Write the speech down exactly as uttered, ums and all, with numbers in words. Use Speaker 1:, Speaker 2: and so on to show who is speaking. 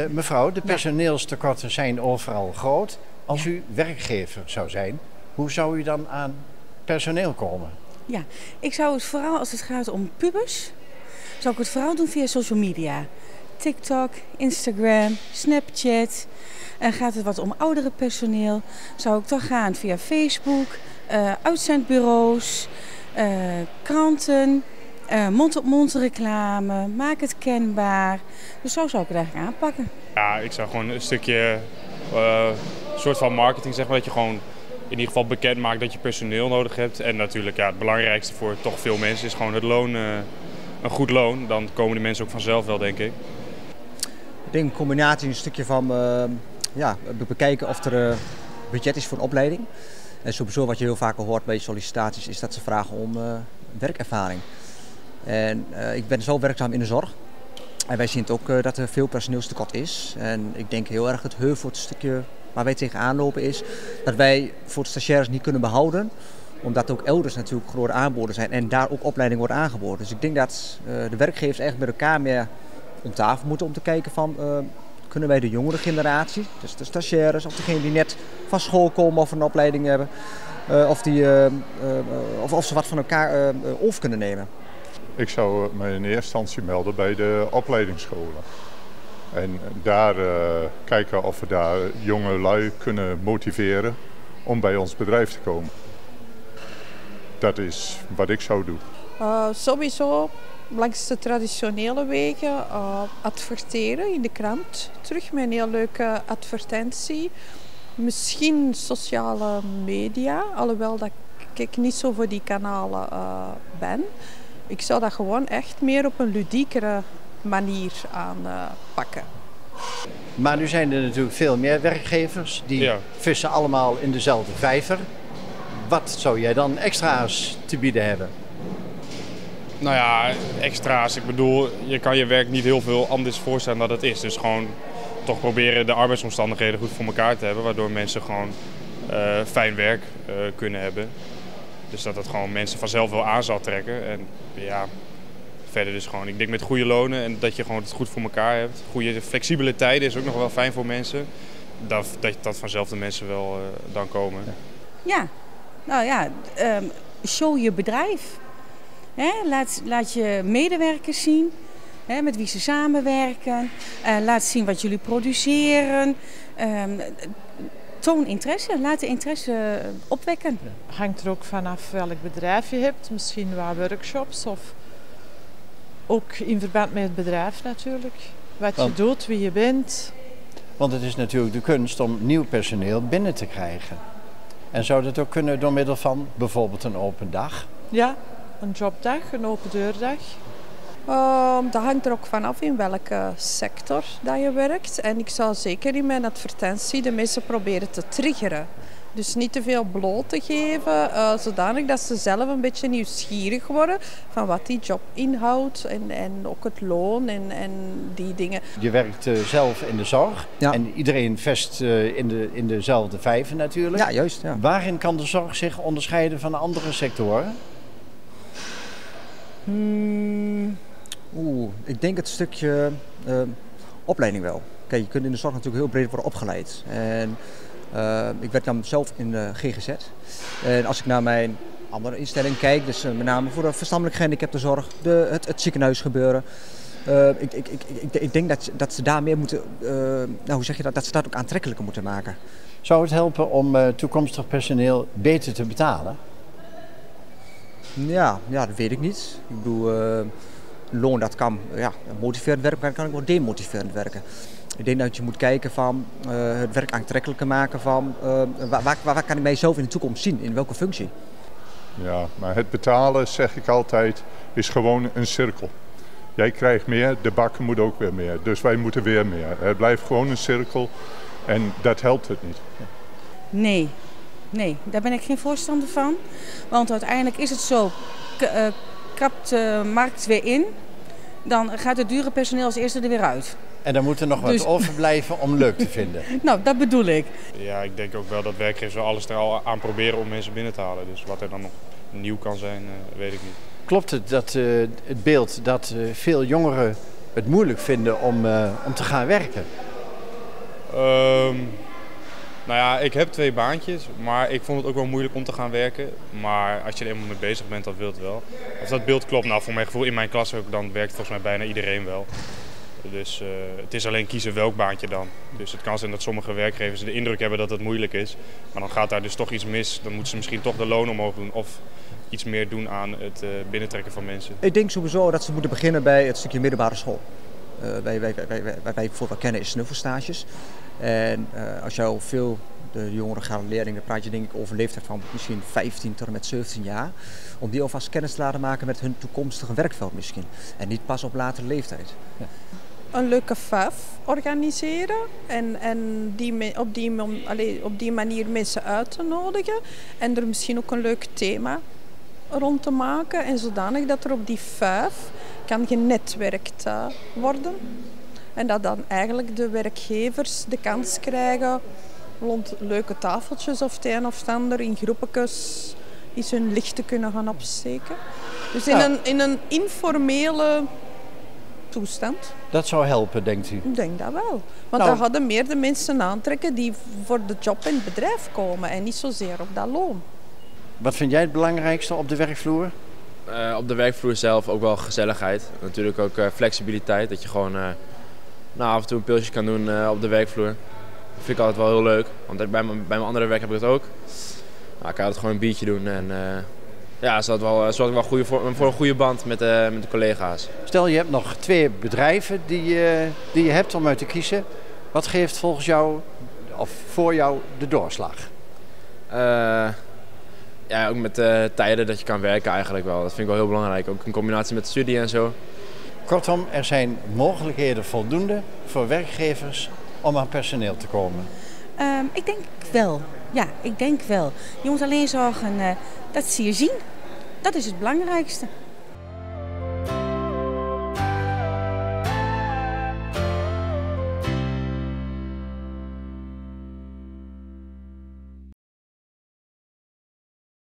Speaker 1: mevrouw, de personeelstekorten zijn overal groot. Als
Speaker 2: Ja.
Speaker 1: u werkgever zou zijn, hoe zou u dan aan personeel komen?
Speaker 2: Ja, ik zou het vooral als het gaat om pubers, zou ik het vooral doen via social media. TikTok, Instagram, Snapchat. En gaat het wat om oudere personeel, zou ik toch gaan via Facebook, uh, uitzendbureaus, uh, kranten, uh, mond-op-mond reclame, maak het kenbaar. Dus zo zou ik het eigenlijk aanpakken.
Speaker 3: Ja, ik zou gewoon een stukje uh, soort van marketing, zeg maar, dat je gewoon in ieder geval bekend maakt dat je personeel nodig hebt. En natuurlijk, ja, het belangrijkste voor toch veel mensen is gewoon het loon, uh, een goed loon. Dan komen de mensen ook vanzelf wel, denk ik.
Speaker 4: Ik denk een combinatie, een stukje van uh, ja, bekijken of er uh, budget is voor een opleiding. En sowieso wat je heel vaak al hoort bij sollicitaties is dat ze vragen om uh, werkervaring. En uh, ik ben zelf werkzaam in de zorg. En wij zien het ook uh, dat er veel personeelstekort is. En ik denk heel erg het heel voor het stukje waar wij tegenaan lopen is dat wij voor de stagiaires niet kunnen behouden. Omdat ook elders natuurlijk grote aanboden zijn en daar ook opleiding wordt aangeboden. Dus ik denk dat uh, de werkgevers eigenlijk met elkaar meer om tafel moeten om te kijken van uh, kunnen wij de jongere generatie, dus de stagiaires of degenen die net van school komen of een opleiding hebben, uh, of, die, uh, uh, of, of ze wat van elkaar uh, over kunnen nemen.
Speaker 5: Ik zou me in eerste instantie melden bij de opleidingsscholen. En daar uh, kijken of we daar jonge lui kunnen motiveren om bij ons bedrijf te komen. Dat is wat ik zou doen.
Speaker 6: Uh, sowieso langs de traditionele wegen uh, adverteren in de krant. Terug met een heel leuke advertentie. Misschien sociale media, alhoewel dat ik niet zo voor die kanalen uh, ben. Ik zou dat gewoon echt meer op een ludiekere manier aanpakken. Uh,
Speaker 1: maar nu zijn er natuurlijk veel meer werkgevers die ja. vissen allemaal in dezelfde vijver. Wat zou jij dan extra's te bieden hebben?
Speaker 3: Nou ja, extra's. Ik bedoel, je kan je werk niet heel veel anders voorstellen dan het is. Dus gewoon toch proberen de arbeidsomstandigheden goed voor elkaar te hebben. Waardoor mensen gewoon uh, fijn werk uh, kunnen hebben. Dus dat het gewoon mensen vanzelf wel aan zal trekken. En ja, verder dus gewoon, ik denk met goede lonen en dat je gewoon het goed voor elkaar hebt. Goede flexibele tijden is ook nog wel fijn voor mensen. Dat dat, dat vanzelf de mensen wel uh, dan komen.
Speaker 2: Ja, nou ja, um, show je bedrijf. He, laat, laat je medewerkers zien, he, met wie ze samenwerken. Uh, laat zien wat jullie produceren. Um, toon interesse, laat de interesse opwekken.
Speaker 7: Hangt er ook vanaf welk bedrijf je hebt. Misschien wat workshops of ook in verband met het bedrijf natuurlijk. Wat je want, doet, wie je bent.
Speaker 1: Want het is natuurlijk de kunst om nieuw personeel binnen te krijgen. En zou dat ook kunnen door middel van bijvoorbeeld een open dag?
Speaker 7: Ja. Een jobdag, een open deurdag?
Speaker 6: Uh, dat hangt er ook vanaf in welke sector dat je werkt. En ik zou zeker in mijn advertentie de mensen proberen te triggeren. Dus niet te veel bloot te geven, uh, zodanig dat ze zelf een beetje nieuwsgierig worden van wat die job inhoudt en, en ook het loon en, en die dingen.
Speaker 1: Je werkt uh, zelf in de zorg ja. en iedereen vest uh, in, de, in dezelfde vijver natuurlijk.
Speaker 4: Ja, juist. Ja.
Speaker 1: Waarin kan de zorg zich onderscheiden van andere sectoren?
Speaker 4: Hmm, Oeh, ik denk het stukje uh, opleiding wel. Kijk, je kunt in de zorg natuurlijk heel breed worden opgeleid. En uh, ik werk dan zelf in de G G Z. En als ik naar mijn andere instelling kijk, dus uh, met name voor de verstandelijk gehandicaptenzorg, de, het, het ziekenhuisgebeuren. Uh, ik, ik, ik, ik, ik denk dat, dat ze daar meer moeten, uh, nou hoe zeg je dat, dat ze dat ook aantrekkelijker moeten maken.
Speaker 1: Zou het helpen om uh, toekomstig personeel beter te betalen?
Speaker 4: Ja, ja, dat weet ik niet. Ik bedoel, uh, loon dat kan ja, motiverend werken, maar kan ook wel demotiverend werken. Ik denk dat je moet kijken van uh, het werk aantrekkelijker maken van uh, waar, waar, waar kan ik mijzelf in de toekomst zien, in welke functie?
Speaker 5: Ja, maar het betalen, zeg ik altijd, is gewoon een cirkel. Jij krijgt meer, de bakker moet ook weer meer. Dus wij moeten weer meer. Het blijft gewoon een cirkel en dat helpt het niet.
Speaker 2: Nee. Nee, daar ben ik geen voorstander van. Want uiteindelijk is het zo, k- uh, kapt de markt weer in, dan gaat het dure personeel als eerste er weer uit.
Speaker 1: En dan moet er nog wat dus... overblijven om leuk te vinden.
Speaker 2: Nou, dat bedoel ik.
Speaker 3: Ja, ik denk ook wel dat werkgevers wel alles er al aan proberen om mensen binnen te halen. Dus wat er dan nog nieuw kan zijn, uh, weet ik niet.
Speaker 1: Klopt het dat uh, het beeld dat uh, veel jongeren het moeilijk vinden om, uh, om te gaan werken?
Speaker 3: Um, nou ja, ik heb twee baantjes, maar ik vond het ook wel moeilijk om te gaan werken. Maar als je er eenmaal mee bezig bent, dan wil het wel. Of dat beeld klopt, nou voor mijn gevoel in mijn klas ook, dan werkt volgens mij bijna iedereen wel. Dus uh, het is alleen kiezen welk baantje dan. Dus het kan zijn dat sommige werkgevers de indruk hebben dat het moeilijk is. Maar dan gaat daar dus toch iets mis. Dan moeten ze misschien toch de loon omhoog doen of iets meer doen aan het uh, binnentrekken van mensen.
Speaker 4: Ik denk sowieso dat ze moeten beginnen bij het stukje middelbare school. Uh, wij, wij, wij, wij, wij bijvoorbeeld wel kennen is snuffelstages. En uh, als je al veel de jongeren gaan leerlingen, praat je denk ik over een leeftijd van misschien vijftien tot en met zeventien jaar. Om die alvast kennis te laten maken met hun toekomstige werkveld misschien. En niet pas op latere leeftijd. Ja.
Speaker 6: Een leuke vijf organiseren en, en die, op, die, allez, op die manier mensen uit te nodigen. En er misschien ook een leuk thema rond te maken. En zodanig dat er op die vijf kan genetwerkt uh, worden. En dat dan eigenlijk de werkgevers de kans krijgen rond leuke tafeltjes of het een of het ander in groepjes iets hun licht te kunnen gaan opsteken. Dus in, ja. een, in een informele toestand.
Speaker 1: Dat zou helpen, denkt u?
Speaker 6: Ik denk dat wel. Want
Speaker 1: nou,
Speaker 6: dan hadden meer de mensen aantrekken die voor de job in het bedrijf komen en niet zozeer op dat loon.
Speaker 1: Wat vind jij het belangrijkste op de werkvloer?
Speaker 8: Uh, op de werkvloer zelf ook wel gezelligheid. Natuurlijk ook uh, flexibiliteit. Dat je gewoon uh, nou, af en toe een pilsje kan doen uh, op de werkvloer. Dat vind ik altijd wel heel leuk. Want bij mijn, bij mijn andere werk heb ik dat ook. Nou, ik kan altijd gewoon een biertje doen. En uh, ja, zorgt wel, zorgt wel goede, voor, voor een goede band met, uh, met de collega's. Stel,
Speaker 1: je hebt nog twee bedrijven die, uh, die je hebt om uit te kiezen. Wat geeft volgens jou, of voor jou, de doorslag?
Speaker 8: Uh, ja, ook met uh, tijden dat je kan werken eigenlijk wel. Dat vind ik wel heel belangrijk. Ook in combinatie met studie en zo.
Speaker 1: Kortom, er zijn mogelijkheden voldoende voor werkgevers om aan personeel te komen.
Speaker 2: Um, ik denk wel. Ja, ik denk wel. Je moet alleen zorgen uh, dat ze je zien. Dat is het belangrijkste.